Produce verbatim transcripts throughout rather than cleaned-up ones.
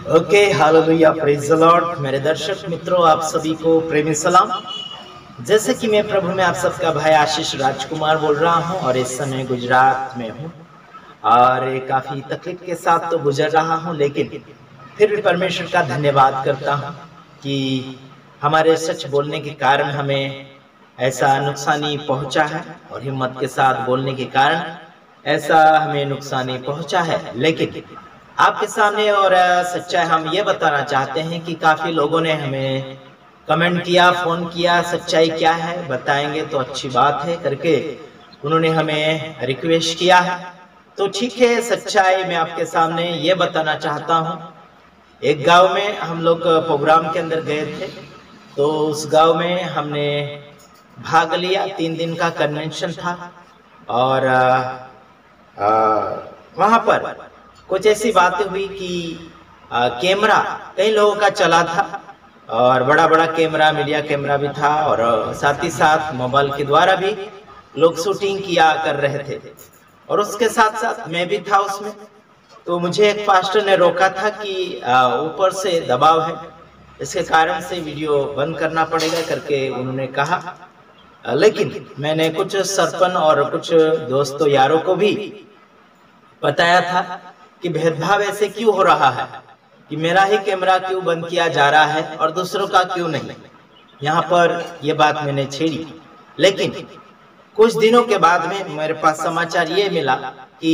Okay, hallelujah, praise the lord. मेरे दर्शक मित्रों, आप सभी को प्रेमी सलाम। जैसे कि मैं प्रभु में आप सबका भाई आशीष राजकुमार बोल रहा हूं और इस समय गुजरात में हूं और काफ़ी तकलीफ के साथ तो गुजर रहा हूं, लेकिन फिर भी परमेश्वर का धन्यवाद करता हूं कि हमारे सच बोलने के कारण हमें ऐसा नुकसानी पहुंचा है और हिम्मत के साथ बोलने के कारण ऐसा हमें नुकसानी पहुंचा है। लेकिन आपके सामने और सच्चाई हम ये बताना चाहते हैं कि काफ़ी लोगों ने हमें कमेंट किया, फ़ोन किया, सच्चाई क्या है बताएंगे तो अच्छी बात है करके उन्होंने हमें रिक्वेस्ट किया है। तो ठीक है, सच्चाई मैं आपके सामने ये बताना चाहता हूँ। एक गांव में हम लोग प्रोग्राम के अंदर गए थे, तो उस गांव में हमने भाग लिया। तीन दिन का कन्वेंशन था और आ, वहाँ पर कुछ ऐसी बातें हुई कि आ, कैमरा कई लोगों का चला था और बड़ा बड़ा कैमरा, मीडिया कैमरा भी था और साथ ही साथ मोबाइल के द्वारा भी लोग शूटिंग किया कर रहे थे और उसके साथ साथ मैं भी था उसमें। तो मुझे एक पास्टर ने रोका था कि ऊपर से दबाव है, इसके कारण से वीडियो बंद करना पड़ेगा करके उन्होंने कहा। लेकिन मैंने कुछ सरपंच और कुछ दोस्तों यारों को भी बताया था कि भेदभाव ऐसे क्यों हो रहा है, कि मेरा ही कैमरा क्यों बंद किया जा रहा है और दूसरों का क्यों नहीं। यहाँ पर ये बात मैंने छेड़ी। लेकिन कुछ दिनों के बाद में मेरे पास समाचार ये मिला कि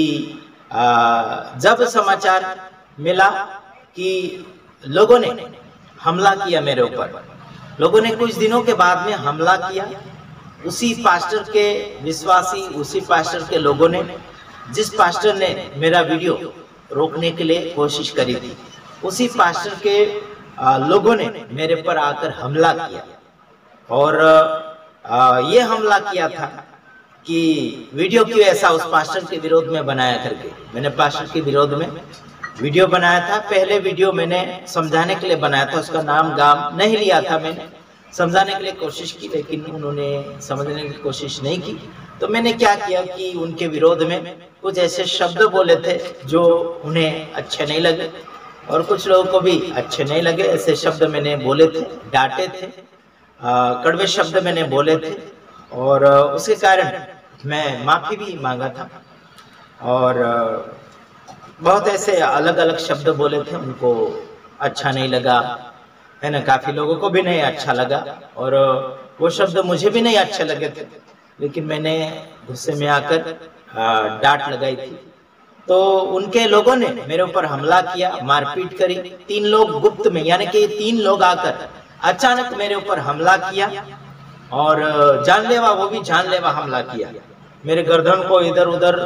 आ, जब समाचार मिला कि लोगों ने हमला किया मेरे ऊपर, लोगों ने कुछ दिनों के बाद में हमला किया। उसी पास्टर के विश्वासी, उसी पास्टर के लोगों ने, जिस पास्टर ने मेरा वीडियो रोकने के लिए कोशिश करी थी, उसी पास्टर के आ, लोगों ने मेरे पर आकर हमला किया और आ, ये हमला किया था कि वीडियो क्यों ऐसा उस पास्टर के विरोध में बनाया करके। मैंने पास्टर के विरोध में वीडियो बनाया था। पहले वीडियो मैंने समझाने के लिए बनाया था, उसका नाम गाम नहीं लिया था, मैंने समझाने के लिए कोशिश की, लेकिन उन्होंने समझने की कोशिश नहीं की। तो मैंने क्या किया कि उनके विरोध में कुछ ऐसे शब्द बोले थे जो उन्हें अच्छे नहीं लगे और कुछ लोगों को भी अच्छे नहीं लगे। ऐसे शब्द मैंने बोले थे, डांटे थे, कड़वे शब्द मैंने बोले थे और उसके कारण मैं माफ़ी भी मांगा था और बहुत ऐसे अलग अलग शब्द बोले थे, उनको अच्छा नहीं लगा, है ना। काफ़ी लोगों को भी नहीं अच्छा लगा और वो शब्द मुझे भी नहीं अच्छे लगे थे, लेकिन मैंने गुस्से में आकर डांट लगाई थी। तो उनके लोगों ने मेरे ऊपर हमला किया, मारपीट करी। तीन लोग गुप्त में, यानी कि तीन लोग आकर अचानक मेरे ऊपर हमला किया और जानलेवा, वो भी जानलेवा हमला किया। मेरे गर्दन को इधर उधर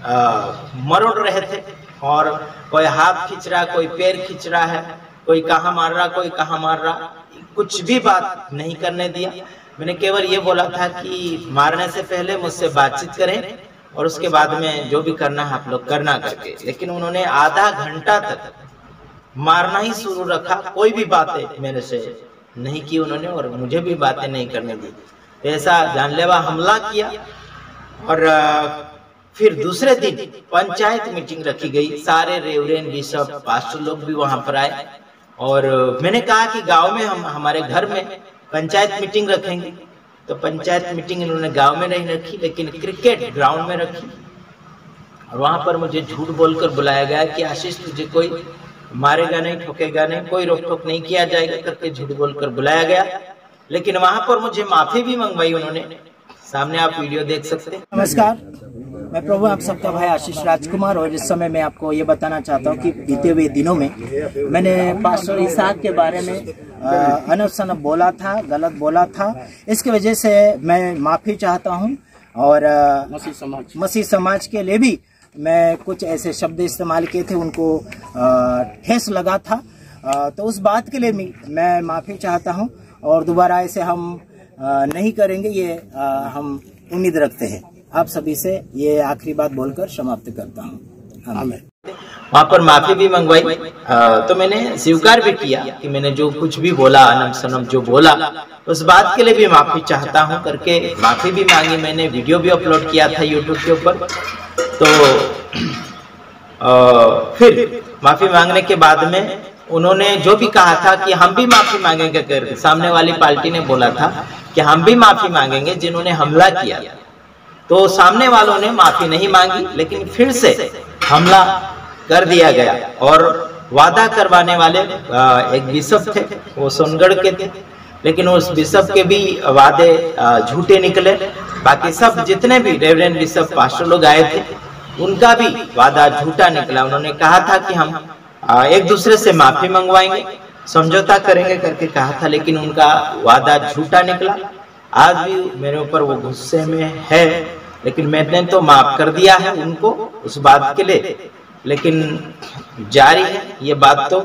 मरोड़ रहे थे और कोई हाथ खींच रहा, कोई पैर खींच रहा है, कोई कहाँ मार रहा, कोई कहाँ मार रहा, कुछ भी बात नहीं करने दिया। मैंने केवल ये बोला था कि मारने से पहले मुझसे बातचीत करें और उसके बाद में जो भी करना है आप लोग करना करके। लेकिन उन्होंने आधा घंटा तक मारना ही शुरू रखा, कोई भी बातें मेरे से नहीं की उन्होंने और मुझे भी बातें नहीं करने दी। ऐसा जानलेवा हमला किया और फिर दूसरे दिन पंचायत मीटिंग रखी गई। सारे रेवरेंड, बिशप, पास्टर लोग भी वहां पर आए और मैंने कहा कि गांव में हम हमारे घर में पंचायत मीटिंग रखेंगे। तो पंचायत मीटिंग इन्होंने गांव में नहीं रखी, लेकिन क्रिकेट ग्राउंड में रखी और वहां पर मुझे झूठ बोलकर बुलाया गया कि आशीष तुझे कोई मारेगा नहीं, ठोकेगा नहीं, कोई रोक टोक नहीं किया जाएगा करके झूठ बोलकर बुलाया गया। लेकिन वहां पर मुझे माफी भी मंगवाई उन्होंने। सामने आप वीडियो देख सकते हैं। नमस्कार, मैं प्रभु आप सबका भाई आशीष राजकुमार और इस समय मैं आपको ये बताना चाहता हूँ कि बीते हुए दिनों में मैंने पास्टर इसहाक के बारे में अनब शनब बोला था, गलत बोला था। इसकी वजह से मैं माफ़ी चाहता हूँ और मसीह समाज मसीह समाज के लिए भी मैं कुछ ऐसे शब्द इस्तेमाल किए थे, उनको ठेस लगा था। तो उस बात के लिए मैं माफ़ी चाहता हूँ और दोबारा ऐसे हम नहीं करेंगे, ये हम उम्मीद रखते हैं। आप सभी से ये आखिरी बात बोलकर समाप्त करता हूँ। आमीन। वहाँ पर माफी भी मंगवाई, तो मैंने स्वीकार भी किया कि मैंने जो कुछ भी बोला, अनम सनम जो बोला, उस बात के लिए भी माफी चाहता हूँ करके माफी भी मांगी। मैंने वीडियो भी अपलोड किया था यूट्यूब के ऊपर। तो आ, फिर माफी मांगने के बाद में उन्होंने जो भी कहा था कि हम भी माफी मांगेंगे करके, सामने वाली पार्टी ने बोला था कि हम भी माफी मांगेंगे जिन्होंने हमला किया, तो सामने वालों ने माफी नहीं मांगी, लेकिन फिर से हमला कर दिया गया। और वादा करवाने वाले एक बिशप थे, वो सोनगढ़ के थे, लेकिन उस बिशप के भी वादे झूठे निकले। बाकी सब जितने भी रेवरेंड बिशप पास्टर लोग आए थे, उनका भी वादा झूठा निकला। उन्होंने कहा था कि हम एक दूसरे से माफी मंगवाएंगे, समझौता करेंगे करके कहा था, लेकिन उनका वादा झूठा निकला। आज भी मेरे ऊपर वो गुस्से में है, लेकिन मैंने तो माफ कर दिया है उनको उस बात के लिए, लेकिन जारी है ये बात। तो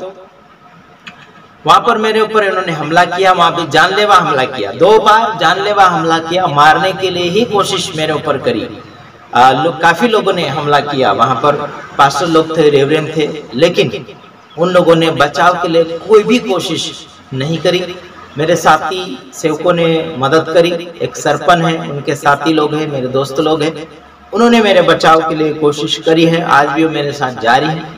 वहां पर मेरे ऊपर इन्होंने हमला किया, वहां पे जानलेवा हमला किया, दो बार जानलेवा हमला किया, मारने के लिए ही कोशिश मेरे ऊपर करी। आ, लो, काफी लोगों ने हमला किया, वहां पर पास्टर लोग थे, रेवरेंड थे, लेकिन उन लोगों ने बचाव के लिए कोई भी कोशिश नहीं करी। मेरे साथी सेवकों ने मदद करी, एक सरपंच है, उनके साथी लोग हैं, मेरे दोस्त लोग हैं, उन्होंने मेरे बचाव के लिए कोशिश करी है, आज भी वो मेरे साथ जारी है।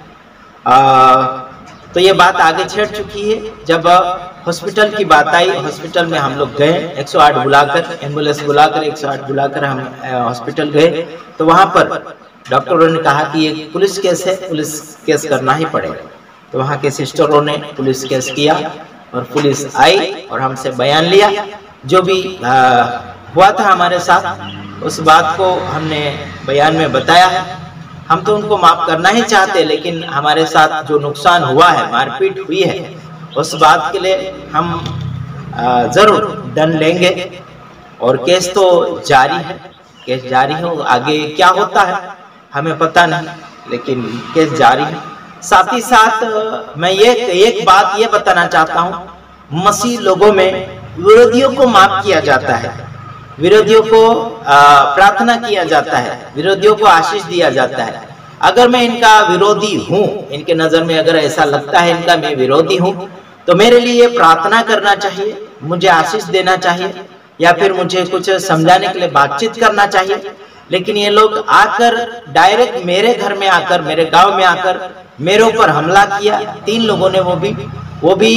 आ, तो ये बात आगे छेड़ चुकी है। जब हॉस्पिटल की बात आई, हॉस्पिटल में हम लोग गए, एक सौ आठ बुलाकर, एम्बुलेंस बुलाकर एक सौ आठ बुलाकर हम हॉस्पिटल गए, तो वहां पर डॉक्टरों ने कहा कि ये पुलिस केस है, पुलिस केस करना ही पड़ेगा। तो वहां के सिस्टरों ने पुलिस केस किया और पुलिस आई और हमसे बयान लिया। जो भी आ, हुआ था हमारे साथ, उस बात को हमने बयान में बताया है। हम तो उनको माफ करना ही चाहते, लेकिन हमारे साथ जो नुकसान हुआ है, मारपीट हुई है, उस बात के लिए हम जरूर दंड लेंगे। और केस तो जारी है, केस जारी है, आगे क्या होता है हमें पता नहीं, लेकिन केस जारी है। साथ ही साथ मैं ये एक बात ये बताना चाहता हूँ, मसीह लोगों में विरोधियों को माफ किया जाता है, विरोधियों को प्रार्थना किया जाता है, विरोधियों को आशीष दिया जाता है। अगर मैं इनका विरोधी हूँ, इनके नजर में अगर ऐसा लगता है इनका मैं विरोधी हूँ, तो मेरे लिए प्रार्थना करना चाहिए, मुझे आशीष देना चाहिए, या फिर मुझे कुछ समझाने के लिए बातचीत करना चाहिए। लेकिन ये लोग आकर डायरेक्ट मेरे घर में आकर, मेरे गांव में आकर मेरे ऊपर हमला किया। तीन लोगों ने, वो भी वो भी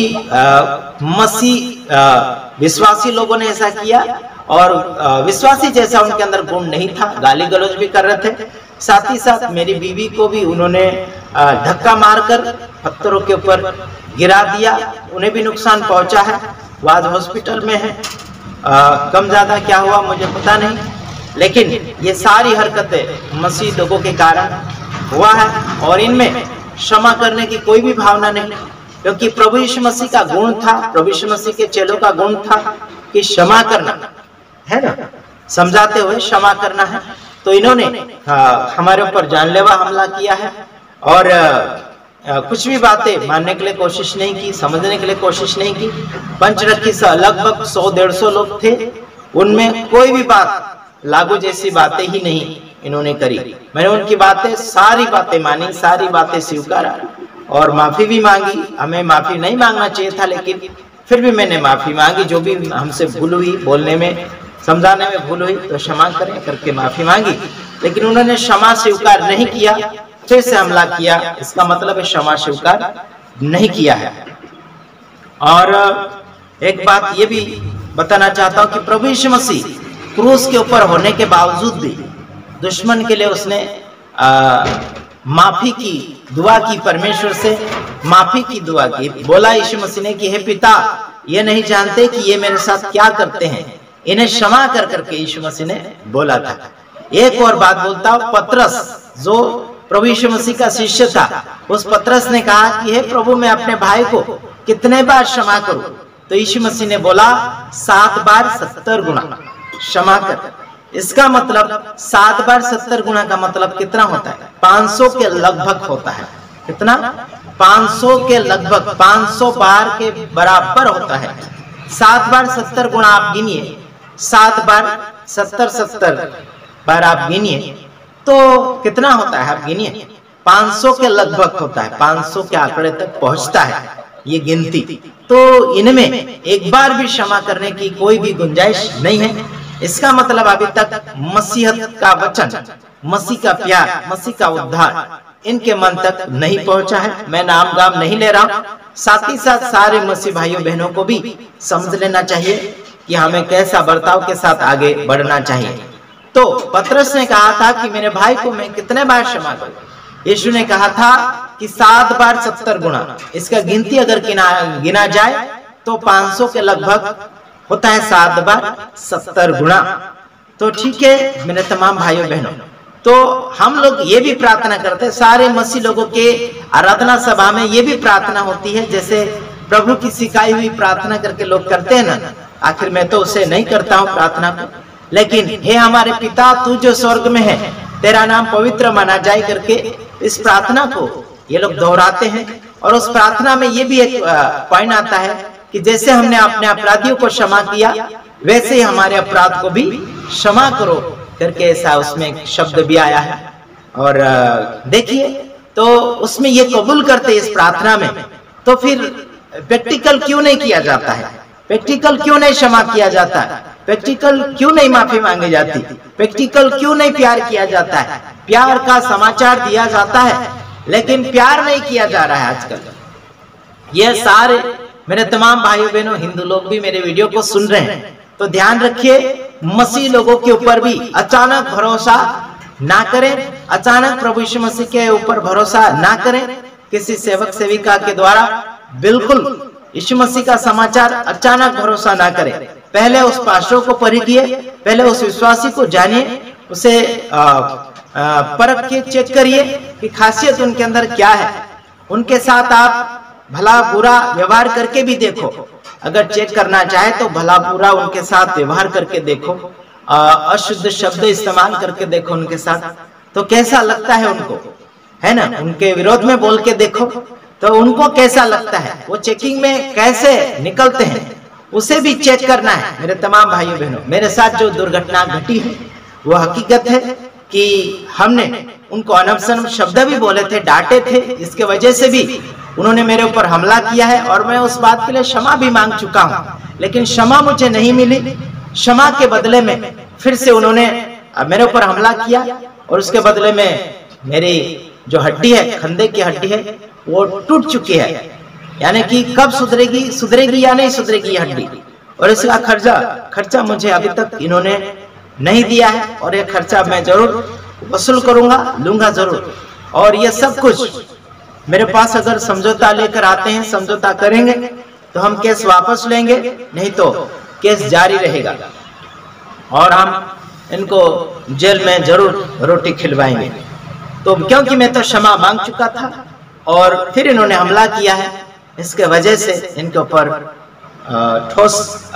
मसीह विश्वासी लोगों ने ऐसा किया, और विश्वासी जैसा उनके अंदर गुण नहीं था, गाली गलौज भी कर रहे थे। साथ ही साथ मेरी बीवी को भी उन्होंने धक्का मारकर पत्थरों के ऊपर गिरा दिया, उन्हें भी नुकसान पहुंचा है। वो आज हॉस्पिटल में है, आ, कम ज्यादा क्या हुआ मुझे पता नहीं, लेकिन ये सारी हरकतें मसीह लोगों के कारण हुआ है, और इनमें क्षमा करने की कोई भी भावना नहीं, क्योंकि प्रभु यीशु मसीह का गुण था, प्रभु यीशु मसीह के चेलों का गुण था कि क्षमा करना है ना, समझाते हुए क्षमा करना है। तो इन्होंने आ, हमारे ऊपर जानलेवा हमला किया है, और आ, कुछ भी बातें मानने के लिए कोशिश नहीं की, समझने के लिए कोशिश नहीं की। पंचरखी से लगभग सौ डेढ़ सौ लोग थे, उनमें कोई भी बात लागू जैसी बातें ही नहीं इन्होंने करी। मैंने उनकी बातें, सारी बातें मानी, सारी बातें स्वीकारा और माफी भी मांगी। हमें माफी नहीं मांगना चाहिए था, लेकिन फिर भी मैंने माफी मांगी। जो भी हमसे भूल हुई, बोलने में, समझाने में भूल हुई, तो क्षमा करें करके माफी मांगी। लेकिन उन्होंने क्षमा स्वीकार नहीं किया, फिर से हमला किया। इसका मतलब है क्षमा स्वीकार नहीं किया है। और एक बात ये भी बताना चाहता हूँ कि प्रभु यीशु मसीह क्रूस के ऊपर होने के बावजूद भी दुश्मन के लिए उसने आ, माफी की दुआ की, परमेश्वर से माफी की दुआ की। बोला यीशु मसीह ने कि हे पिता, ये नहीं जानते कि ये मेरे साथ क्या करते हैं, इन्हें क्षमा कर करके यीशु मसीह ने बोला था। एक और बात बोलता हूँ, पतरस जो प्रभु यीशु मसीह का शिष्य था, उस पतरस ने कहा कि हे प्रभु, मैं अपने भाई को कितने बार क्षमा करूं? तो यीशु मसीह ने बोला सात बार सत्तर गुना क्षमा कर। इसका मतलब सात बार सत्तर गुना का मतलब कितना होता है? पाँच सौ के लगभग होता है। कितना? पाँच सौ के लगभग, पाँच सौ बार के बराबर होता है। सात बार सत्तर गुना आप गिनिए, सात बार सत्तर सत्तर बार आप गिनिए तो कितना होता है? आप गिनिए, पाँच सौ के लगभग होता है, पाँच सौ के आंकड़े तक पहुंचता है ये गिनती। तो इनमें एक बार भी क्षमा करने की कोई भी गुंजाइश नहीं है। इसका मतलब अभी तक मसीहत का वचन, मसीह का प्यार, मसीह का उद्धार इनके मन तक नहीं पहुंचा है। मैं नाम गाम नहीं ले रहा हूं, साथ ही साथ सारे मसीह भाइयों बहनों को भी समझ लेना चाहिए कि हमें कैसा बर्ताव के साथ आगे बढ़ना चाहिए। तो पतरस ने कहा था कि मेरे भाई को मैं कितने बार क्षमा करूं। यीशु ने कहा था कि सात बार सत्तर गुना। इसका गिनती अगर गिना गिना जाए तो पाँच सौ के लगभग होता है, सात बार सत्तर गुना। तो ठीक है मेरे तमाम भाइयों बहनों, तो हम लोग ये भी प्रार्थना करते हैं, सारे मसीह लोगों के आराधना सभा में ये भी प्रार्थना होती है, जैसे प्रभु की सिखाई हुई प्रार्थना करके लोग करते हैं ना। आखिर मैं तो उसे नहीं करता हूँ प्रार्थना को, लेकिन हे हमारे पिता तू जो स्वर्ग में है, तेरा नाम पवित्र माना जाए करके इस प्रार्थना को ये लोग दोहराते हैं। और उस प्रार्थना में ये भी एक पॉइंट आता है कि जैसे हमने अपने अपराधियों को क्षमा किया, वैसे ही हमारे अपराध को भी क्षमा करो करके ऐसा उसमें एक शब्द भी आया है। और देखिए तो उसमें ये कबूल करते इस प्रार्थना में, तो फिर प्रैक्टिकल क्यों नहीं किया जाता है? प्रैक्टिकल क्यों नहीं क्षमा किया जाता है? प्रैक्टिकल क्यों नहीं माफी मांगी जाती? प्रैक्टिकल क्यों नहीं प्यार किया जाता है? प्यार का समाचार दिया जाता है, लेकिन प्यार नहीं किया जा रहा है आजकल। ये सारे मेरे तमाम भाइयों बहनों, हिंदू लोग भी मेरे वीडियो को सुन रहे हैं, तो ध्यान रखिए मसीह लोगों के ऊपर भी अचानक भरोसा ना करें, अचानक प्रभु यीशु मसीह के ऊपर भरोसा ना करें। किसी सेवक सेविका के द्वारा बिल्कुल यीशु मसीह का समाचार अचानक भरोसा ना करें। पहले उस पास्टर को परखिए, पहले उस विश्वासी को जानिए, उसे परख के चेक करिए कि खासियत उनके अंदर क्या है। उनके साथ आप भला बुरा व्यवहार करके भी देखो, अगर चेक करना चाहे तो भला बुरा उनके साथ व्यवहार करके देखो, अशुद्ध शब्द इस्तेमाल करके देखो उनके साथ, तो कैसा लगता है उनको, है ना। उनके विरोध में बोल के देखो तो उनको कैसा लगता है, वो चेकिंग में कैसे निकलते हैं, उसे भी चेक करना है। मेरे तमाम भाइयों बहनों, मेरे साथ जो दुर्घटना घटी है वो हकीकत है कि हमने उनको अनबसन्म शब्द भी बोले थे, डांटे थे, इसके वजह से भी उन्होंने मेरे ऊपर हमला किया है और मैं उस बात के लिए क्षमा भी मांग चुका हूँ, लेकिन क्षमा मुझे नहीं मिली। क्षमा के बदले में फिर से उन्होंने मेरे ऊपर हमला किया और उसके बदले में मेरी जो हड्डी है, कंधे की हड्डी है, वो टूट चुकी है। यानी कि कब सुधरेगी सुधरेगी या नहीं सुधरेगी हड्डी, और इसका खर्चा खर्चा मुझे अभी तक इन्होंने नहीं दिया है, और ये खर्चा मैं जरूर वसूल करूंगा, लूंगा जरूर। और ये सब कुछ मेरे पास अगर समझौता लेकर आते हैं, समझौता करेंगे तो हम केस वापस लेंगे, नहीं तो केस जारी रहेगा और हम इनको जेल में जरूर रोटी खिलवाएंगे। तो क्योंकि मैं तो क्षमा मांग चुका था और फिर इन्होंने हमला किया है, इसके वजह से इनके ऊपर ठोस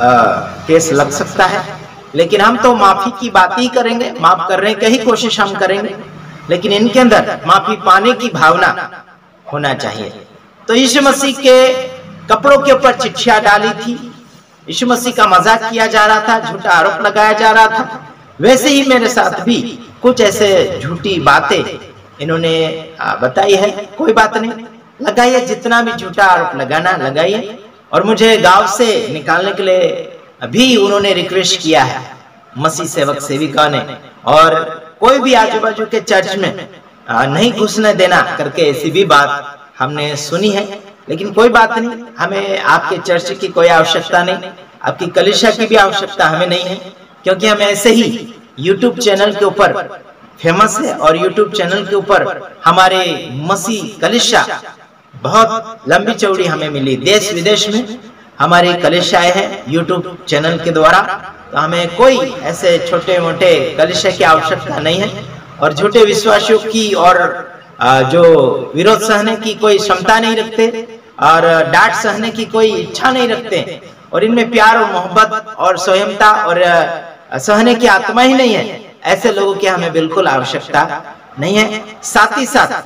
केस लग सकता है। लेकिन हम तो माफी की बात ही करेंगे, माफ करने की ही कोशिश हम करेंगे, लेकिन इनके अंदर माफी पाने की भावना होना चाहिए। तो यीशु मसीह के कपड़ों के ऊपर चिट्ठियां डाली थी, यीशु मसीह का मजाक किया जा रहा था, झूठा आरोप लगाया जा रहा था, वैसे ही मेरे साथ भी कुछ ऐसे झूठी बातें इन्होंने बताई है। कोई बात नहीं, लगाइए, जितना भी झूठा आरोप लगाना लगाइए। और मुझे गांव से निकालने के लिए भी उन्होंने रिक्वेस्ट किया है मसीह सेवक सेविका ने, और कोई भी आजू बाजू के चर्च में नहीं घुसने देना करके ऐसी भी बात हमने सुनी है। लेकिन कोई बात नहीं, हमें आपके चर्च की कोई आवश्यकता नहीं, आपकी कलीसिया की भी आवश्यकता हमें नहीं है, क्योंकि हम ऐसे ही यूट्यूब चैनल के ऊपर फेमस है और यूट्यूब चैनल के ऊपर हमारे मसीह कलीसिया बहुत लंबी चौड़ी हमें मिली, देश विदेश में हमारी कलीसियाएं हैं यूट्यूब चैनल के द्वारा। तो हमें कोई ऐसे छोटे मोटे कलीसिया की आवश्यकता नहीं है, और झूठे विश्वासियों की और जो विरोध सहने की कोई क्षमता नहीं रखते, और डांट सहने की कोई इच्छा नहीं रखते, और इनमें प्यार और मोहब्बत और संयमता और सहने की आत्मा ही नहीं है। ऐसे लोगों की हमें बिल्कुल आवश्यकता नहीं है। साथ ही साथ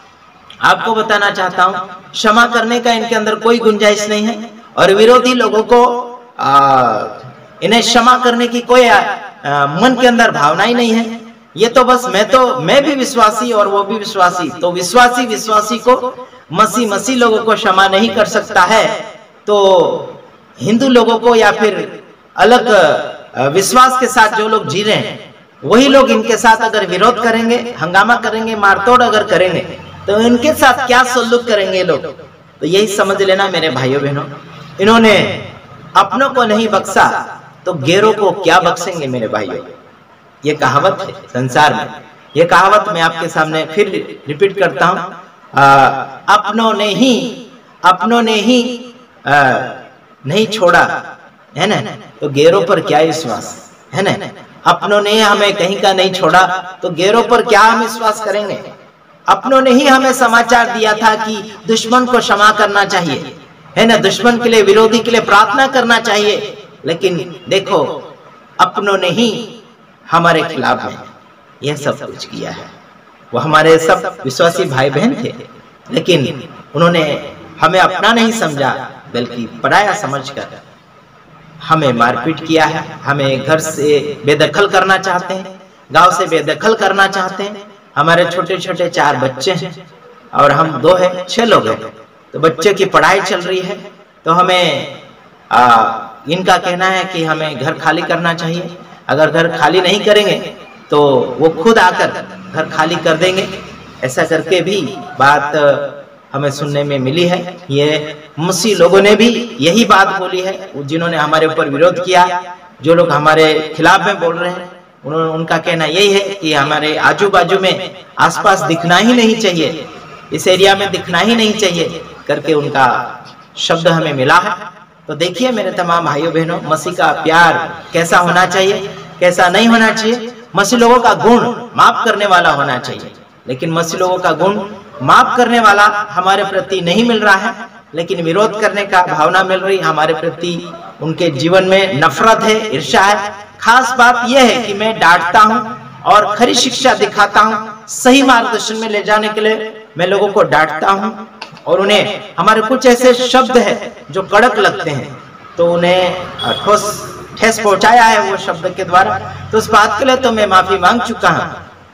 आपको बताना चाहता हूँ, क्षमा करने का इनके अंदर कोई गुंजाइश नहीं है, और विरोधी लोगों को आ, इन्हें क्षमा करने की कोई आ, आ, मन के अंदर भावना ही नहीं है। ये तो बस मैं तो मैं भी विश्वासी और वो भी विश्वासी, तो विश्वासी विश्वासी को मसीह मसीह लोगों को क्षमा नहीं कर सकता है, तो हिंदू लोगों को या फिर अलग विश्वास के साथ जो लोग जी रहे हैं वही लोग इनके साथ अगर विरोध करेंगे, हंगामा करेंगे, मारतोड़ अगर करेंगे, तो इनके साथ क्या सलूक करेंगे लोग। तो यही समझ लेना मेरे भाइयों बहनों, इन्होंने अपनों को नहीं बख्शा तो गैरों को क्या बख्शेंगे मेरे भाइयों। ये कहावत है संसार में। ये कहावत मैं आपके सामने फिर रिपीट करता हूँ, अपनों ने ही अपनों ने ही आ, नहीं छोड़ा है ना, तो गैरों पर क्या विश्वास है ना। अपनों ने हमें कहीं का नहीं छोड़ा तो गैरों पर क्या हम विश्वास करेंगे। अपनों ने ही हमें समाचार दिया था कि दुश्मन को क्षमा करना चाहिए है ना, दुश्मन के लिए, विरोधी के लिए प्रार्थना करना चाहिए, लेकिन देखो अपनों ने ही हमारे खिलाफ में यह सब कुछ किया है। वो हमारे सब विश्वासी भाई बहन थे, लेकिन उन्होंने हमें अपना नहीं समझा बल्कि पराया समझकर हमें मारपीट किया है। हमें घर से बेदखल करना चाहते हैं, गांव से बेदखल करना चाहते हैं। हमारे छोटे छोटे चार बच्चे हैं और हम दो हैं, छह लोग हैं, तो बच्चे की पढ़ाई चल रही है, तो हमें आ, इनका कहना है कि हमें घर खाली करना चाहिए। अगर घर खाली नहीं करेंगे तो वो खुद आकर घर खाली कर देंगे। ऐसा करके भी बात हमें सुनने में मिली है। ये मसीह लोगों ने भी यही बात बोली है, जिन्होंने हमारे ऊपर विरोध किया, जो लोग हमारे खिलाफ में बोल रहे हैं, उन्होंने उनका कहना यही है कि हमारे आजू बाजू में आसपास दिखना ही नहीं चाहिए, इस एरिया में दिखना ही नहीं चाहिए करके उनका शब्द हमें मिला है। तो देखिए मेरे तमाम भाइयों बहनों, मसीह का प्यार कैसा होना चाहिए, कैसा नहीं होना चाहिए। मसीह लोगों का गुण माफ करने वाला होना चाहिए, लेकिन मसीह लोगों का गुण माफ करने वाला हमारे प्रति नहीं मिल रहा है, लेकिन विरोध करने का भावना मिल रही हमारे प्रति। उनके जीवन में नफरत है, ईर्ष्या है। खास बात यह है कि मैं डांटता हूं और खरी शिक्षा दिखाता हूं, सही मार्गदर्शन में ले जाने के लिए मैं लोगों को डांटता हूं, और उन्हें हमारे कुछ ऐसे शब्द है जो कड़क लगते हैं, तो उन्हें ठोस ठेस पहुंचाया है वो शब्द के द्वारा। तो उस बात के लिए तो मैं माफी मांग चुका हूं,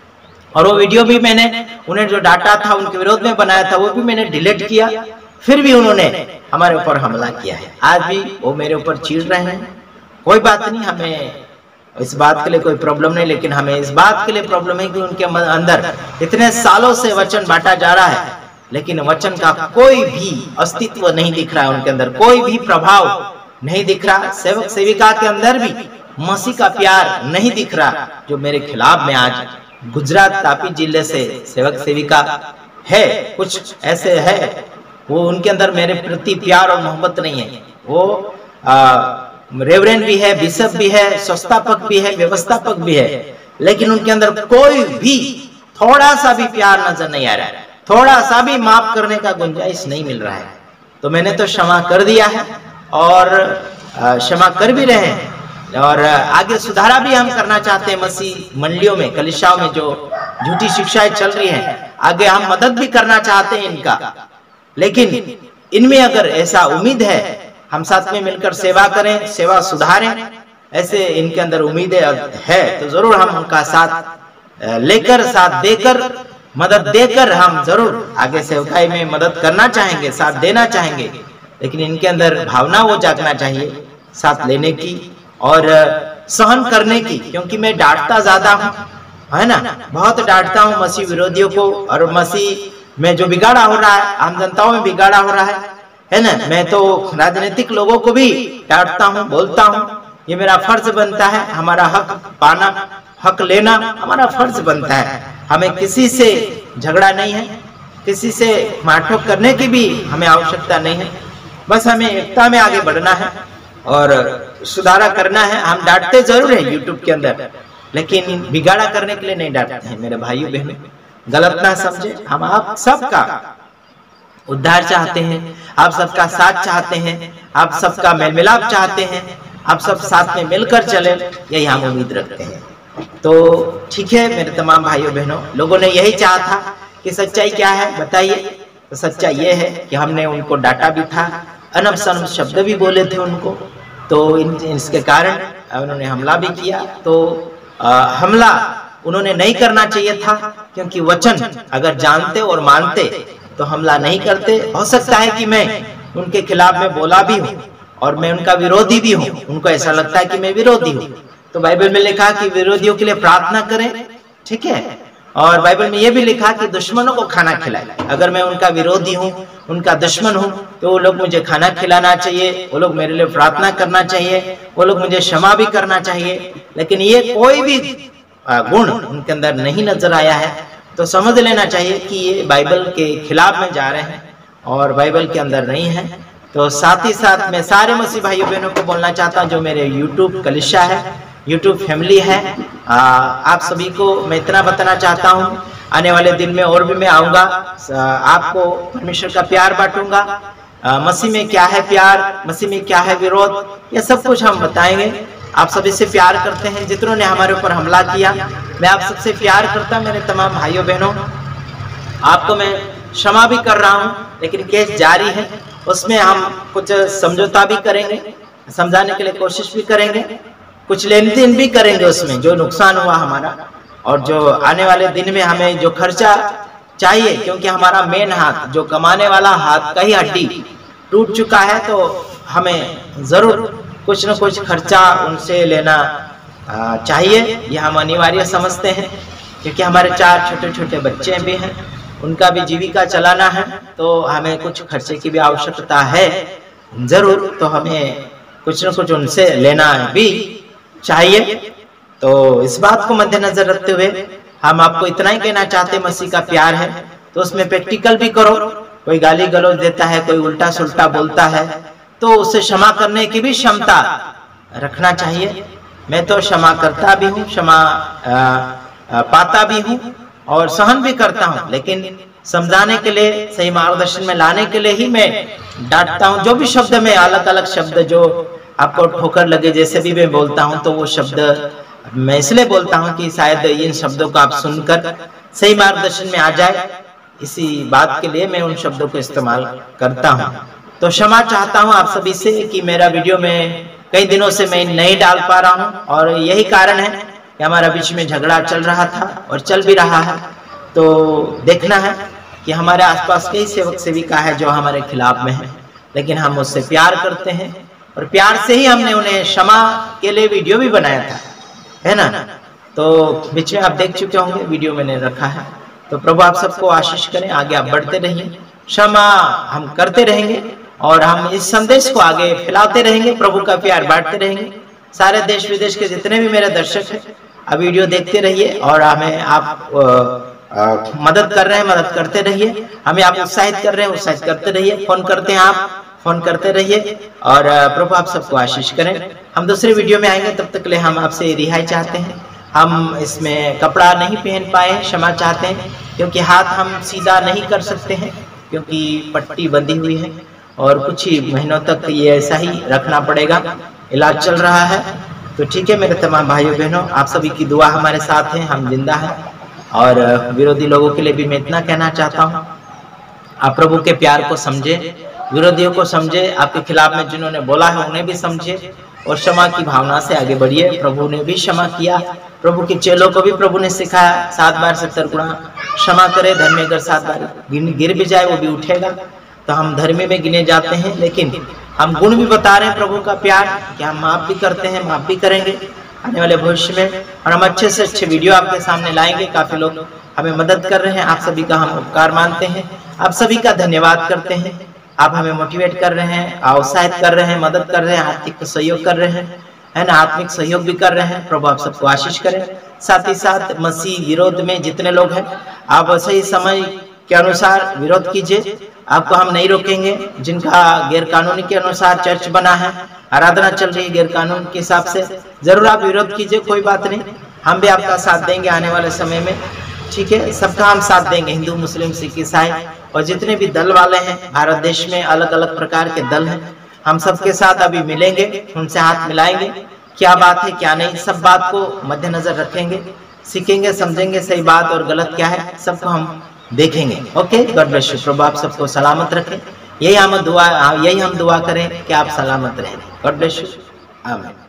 और वो वीडियो भी मैंने उन्हें जो डाटा था उनके विरोध में बनाया था वो भी मैंने डिलीट किया। फिर भी उन्होंने हमारे ऊपर हमला किया है, आज भी वो मेरे ऊपर चिढ़ रहे हैं। कोई बात नहीं, हमें इस बात के लिए कोई प्रॉब्लम नहीं, लेकिन हमें इस बात के लिए प्रॉब्लम है कि उनके अंदर इतने सालों से वचन बांटा जा रहा है, लेकिन वचन का कोई भी अस्तित्व नहीं दिख रहा है, उनके अंदर कोई भी प्रभाव नहीं दिख रहा। सेवक सेविका के अंदर भी मसीह का प्यार नहीं दिख रहा। जो मेरे खिलाफ में आज गुजरात तापी जिले से सेवक सेविका है, कुछ ऐसे है, वो उनके अंदर मेरे प्रति प्यार और मोहब्बत नहीं है। वो रेवरेंड भी है, बिशप भी है, संस्थापक भी है, व्यवस्थापक भी है, लेकिन उनके अंदर कोई भी थोड़ा सा भी प्यार नजर नहीं आ रहा है, थोड़ा सा भी माफ करने का गुंजाइश नहीं मिल रहा है। तो मैंने तो क्षमा कर दिया है और क्षमा कर भी रहे हैं, और आगे सुधारा भी हम करना चाहते हैं। मसीह मंडलियों में, कलीसियाओं में जो झूठी शिक्षाएं चल रही हैं, आगे हम मदद भी करना चाहते हैं इनका, लेकिन इनमें अगर ऐसा उम्मीद है हम साथ में मिलकर सेवा करें, सेवा सुधारें, ऐसे इनके अंदर उम्मीद है, तो जरूर हम उनका साथ लेकर, साथ देकर, मदद देकर हम जरूर आगे सेवकाई में मदद करना चाहेंगे, साथ देना चाहेंगे। लेकिन इनके अंदर भावना वो जागना चाहिए साथ लेने की और सहन करने की, क्योंकि मैं डांटता ज्यादा हूँ, है ना, बहुत डांटता हूँ मसीह विरोधियों को, और मसीह में जो बिगाड़ा हो रहा है, आम जनताओं में बिगाड़ा हो रहा है है ना। मैं तो राजनीतिक लोगों को भी डांटता हूँ, बोलता हूँ, ये मेरा फर्ज बनता है। हमारा हक पाना, हक लेना हमारा फर्ज बनता है। हमें किसी से झगड़ा नहीं है, किसी से मारठोक करने की भी हमें आवश्यकता नहीं है। बस हमें एकता में आगे बढ़ना है और सुधारा करना है। हम डांटते जरूर है यूट्यूब के अंदर, लेकिन बिगाड़ा करने के लिए नहीं डांटते हैं मेरे भाइयों बहनों। गलत ना समझे, हम आप सबका उद्धार चाहते हैं, आप सबका साथ चाहते हैं, आप सबका मेल मिलाप चाहते हैं, आप सब साथ में मिलकर चले, यही हम उम्मीद रखते हैं। तो ठीक है मेरे तमाम भाइयों बहनों, लोगों ने यही चाहा था कि सच्चाई क्या है बताइए। तो सच्चाई ये है कि हमने उनको डांटा भी था, अनब शनब शब्द भी बोले थे उनको, तो इन, इसके कारण उन्होंने हमला भी किया। तो आ, हमला उन्होंने नहीं करना चाहिए था, क्योंकि वचन अगर जानते और मानते तो हमला नहीं करते। हो सकता है कि मैं उनके खिलाफ में बोला भी हूँ और मैं उनका विरोधी भी हूँ, उनको ऐसा लगता है कि मैं विरोधी हूँ। तो बाइबल में लिखा कि विरोधियों के लिए प्रार्थना करें, ठीक है, और बाइबल में यह भी लिखा कि दुश्मनों को खाना खिलाए। अगर मैं उनका विरोधी हूँ, उनका दुश्मन हूँ, तो वो लोग मुझे खाना खिलाना चाहिए, वो लोग मेरे लिए प्रार्थना करना चाहिए, वो लोग मुझे क्षमा भी करना चाहिए। लेकिन ये कोई भी गुण उनके अंदर नहीं नजर आया है, तो समझ लेना चाहिए कि ये बाइबल के खिलाफ में जा रहे हैं और बाइबल के अंदर नहीं है। तो साथ ही साथ मैं सारे मसीह भाइयों बहनों को बोलना चाहता हूँ, जो मेरे यूट्यूब कलिशा है, यूट्यूब फैमिली है, आ, आप सभी को मैं इतना बताना चाहता हूँ, आने वाले दिन में और भी मैं आऊँगा, आपको परमेश्वर का प्यार बांटूंगा। मसीह में क्या है प्यार, मसीह में क्या है विरोध, ये सब कुछ हम बताएंगे। आप सभी से प्यार करते हैं, जितनों ने हमारे ऊपर हमला किया, मैं आप सबसे प्यार करता हूं। मेरे तमाम भाइयों बहनों, आपको मैं क्षमा भी कर रहा हूं, लेकिन केस जारी है, उसमें हम कुछ समझौता भी करेंगे, समझाने के लिए कोशिश भी करेंगे, कुछ लेन देन भी करेंगे उसमें, जो नुकसान हुआ हमारा और जो आने वाले दिन में हमें जो खर्चा चाहिए, क्योंकि हमारा मेन हाथ, जो कमाने वाला हाथ का ही हड्डी टूट चुका है, तो हमें जरूर कुछ न कुछ खर्चा उनसे लेना चाहिए। यह हम अनिवार्य समझते हैं, क्योंकि हमारे चार छोटे छोटे बच्चे भी हैं, उनका भी जीविका चलाना है, तो हमें कुछ खर्चे की भी आवश्यकता है जरूर, तो हमें कुछ न कुछ उनसे लेना भी चाहिए। तो इस बात को मद्देनजर रखते हुए हम आपको इतना ही कहना चाहते हैं, मसीह का प्यार है तो उसमें प्रैक्टिकल भी करो। कोई गाली गलौज देता है, कोई उल्टा सुल्टा बोलता है, तो उसे क्षमा करने की भी क्षमता रखना चाहिए। मैं तो क्षमा करता भी हूँ, क्षमा पाता भी हूँ और सहन भी करता हूँ, लेकिन समझाने के लिए, सही मार्गदर्शन में लाने के लिए ही मैं डांटता हूँ। जो भी शब्द में, अलग अलग शब्द जो आपको ठोकर लगे, जैसे भी मैं बोलता हूँ, तो वो शब्द मैं इसलिए बोलता हूँ कि शायद इन शब्दों को आप सुनकर सही मार्गदर्शन में आ जाए, इसी बात के लिए मैं उन शब्दों को इस्तेमाल करता हूँ। तो क्षमा चाहता हूँ आप सभी से कि मेरा वीडियो में कई दिनों से मैं नहीं डाल पा रहा हूँ, और यही कारण है कि हमारा बीच में झगड़ा चल रहा था और चल भी रहा है। तो देखना है कि हमारे आसपास कई सेवक सेविका है जो हमारे खिलाफ में है, लेकिन हम उससे प्यार करते हैं और प्यार से ही हमने उन्हें क्षमा के लिए वीडियो भी बनाया था, है ना। तो बीच में आप देख चुके होंगे, वीडियो मैंने रखा है। तो प्रभु आप सबको आशीष करें, आगे आप बढ़ते रहिए, क्षमा हम करते रहेंगे और हम इस संदेश को आगे फैलाते रहेंगे, प्रभु का प्यार बांटते रहेंगे। सारे देश विदेश के जितने भी मेरे दर्शक हैं, आप वीडियो देखते रहिए और हमें आप आ, आ, मदद कर रहे हैं, मदद करते रहिए, हमें आप उत्साहित कर रहे हैं, उत्साहित करते रहिए। फोन करते हैं आप, फोन करते रहिए और प्रभु आप सबको आशीष करें। हम दूसरे वीडियो में आएंगे, तब तक के लिए हम आपसे रिहाई चाहते हैं। हम इसमें कपड़ा नहीं पहन पाए, क्षमा चाहते हैं, क्योंकि हाथ हम सीधा नहीं कर सकते हैं, क्योंकि पट्टी बंधी हुई है और कुछ ही महीनों तक ये ऐसा ही रखना पड़ेगा, इलाज चल रहा है। तो ठीक है मेरे तमाम भाइयों बहनों, आप सभी की दुआ हमारे साथ है, हम जिंदा हैं। और विरोधी लोगों के लिए भी मैं इतना कहना चाहता हूँ, आप प्रभु के प्यार को समझे, विरोधियों को समझे, आपके खिलाफ में जिन्होंने बोला है उन्हें भी समझे और क्षमा की भावना से आगे बढ़िए। प्रभु ने भी क्षमा किया, प्रभु के चेलों को भी प्रभु ने सिखाया, सात बार सत्तर गुना क्षमा करे, धर्मी अगर सात बार गिर भी जाए वो भी उठेगा। तो हम धर्मी में गिने जाते हैं, लेकिन हम गुण भी बता रहे हैं प्रभु का प्यार, कि हम माफ भी करते हैं, माफ भी करेंगे आने वाले भविष्य में, और हम अच्छे से अच्छे वीडियो आपके सामने लाएंगे। काफी लोग हमें मदद कर रहे हैं, आप सभी का हम उपकार मानते हैं, आप सभी का धन्यवाद करते हैं। आप हमें मोटिवेट कर रहे हैं, उत्साहित कर रहे हैं, मदद कर रहे हैं, आर्थिक सहयोग कर रहे हैं, है ना, आत्मिक सहयोग भी कर रहे हैं। प्रभु आप सबको आशीष करें। साथ ही साथ मसीह विरोध में जितने लोग हैं, आप सही समय के अनुसार विरोध कीजिए, आपको हम नहीं रोकेंगे। जिनका गैर कानूनी के अनुसार चर्च बना है, आराधना चल रही है गैर कानून के हिसाब से, जरूर आप विरोध कीजिए, कोई बात नहीं, हम भी आपका साथ देंगे आने वाले समय में, ठीक है। सबका हम साथ देंगे, हिंदू मुस्लिम सिख ईसाई और जितने भी दल वाले हैं भारत देश में, अलग अलग प्रकार के दल हैं, हम सबके साथ अभी मिलेंगे, उनसे हाथ मिलाएंगे, क्या बात है क्या नहीं, सब बात को मद्देनजर रखेंगे, सीखेंगे, समझेंगे सही बात और गलत क्या है, सबको हम देखेंगे। Okay, god bless you. प्रभु आप सबको सलामत रखें, यही हम दुआ यही हम दुआ करें कि आप सलामत रहें। गॉड ब्लेस यू, आमीन।